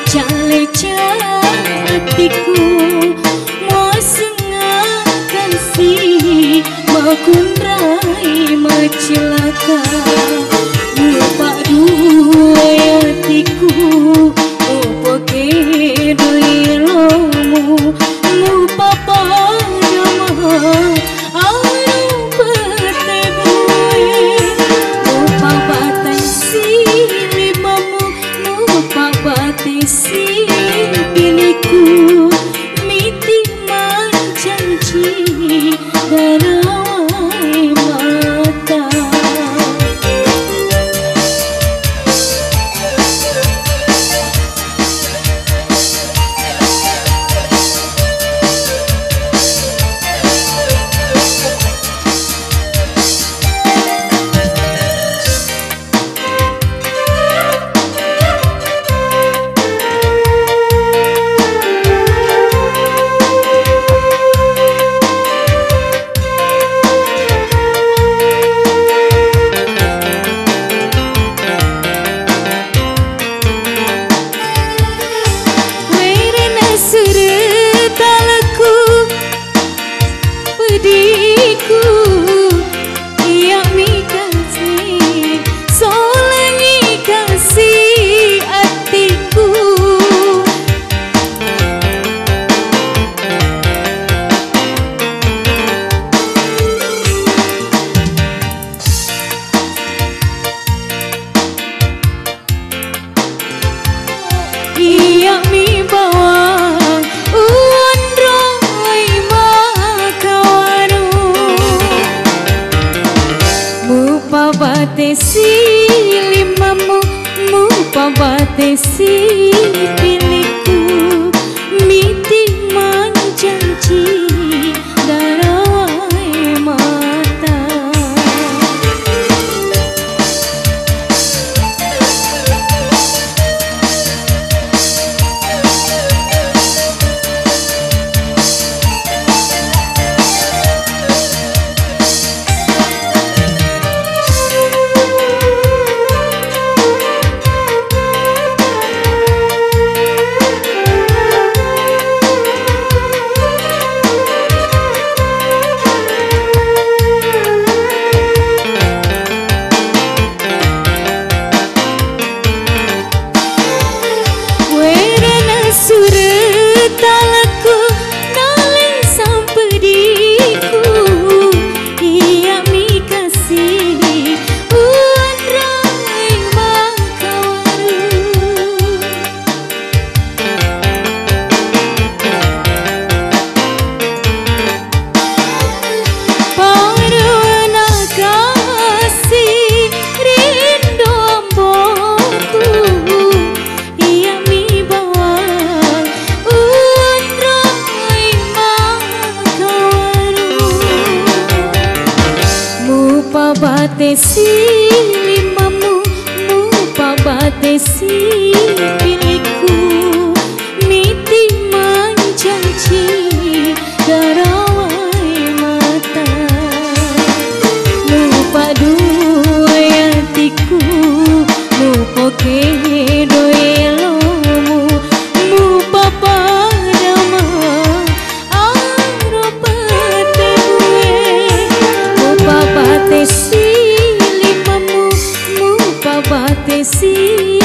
Cale-cale hatiku mau sengakan si makundrai macilaka lupa dua hatiku lupa kedoi lomu lupa padama anu bertegue lupa batasi limamu lupa batasi pilihku miti manjanji darawai mata. Pediku iya mi kasih solengi kasih hatiku iya mi bawang uan roy mupa batesi limamu mupa batesi pilihku miti manjanji darawai mata. Batesi limamu mupa batesi pilihku miti manjanji darawai mata lupa dua hatiku lupa kedoi lomu lupa padama anu bertegue lupa batesi batesi